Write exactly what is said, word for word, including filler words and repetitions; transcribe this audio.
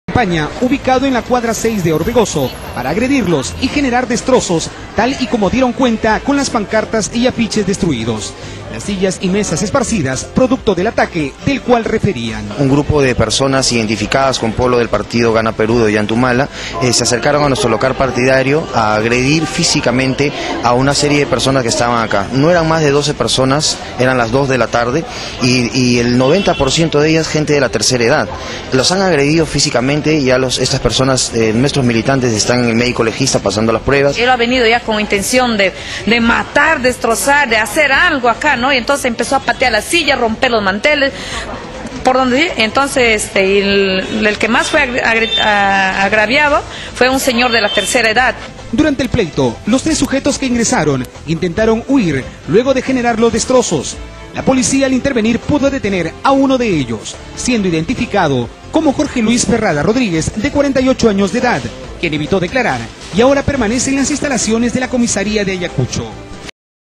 Campaña ubicado en la cuadra seis de Orbegoso para agredirlos y generar destrozos, tal y como dieron cuenta con las pancartas y afiches destruidos. Las sillas y mesas esparcidas, producto del ataque del cual referían. Un grupo de personas identificadas con polo del partido Gana Perú de Ollantumala eh, se acercaron a nuestro local partidario a agredir físicamente a una serie de personas que estaban acá. No eran más de doce personas, eran las dos de la tarde y, y el noventa por ciento de ellas gente de la tercera edad. Los han agredido físicamente y ya los, estas personas, eh, nuestros militantes están en el médico legista pasando las pruebas. Él ha venido ya con intención de, de matar, destrozar, de hacer algo acá, ¿no? Y entonces empezó a patear la silla, romper los manteles, por donde entonces este, el, el que más fue agraviado fue un señor de la tercera edad. Durante el pleito, los tres sujetos que ingresaron intentaron huir luego de generar los destrozos. La policía al intervenir pudo detener a uno de ellos, siendo identificado como Jorge Luis Ferrada Rodríguez, de cuarenta y ocho años de edad, quien evitó declarar y ahora permanece en las instalaciones de la comisaría de Ayacucho.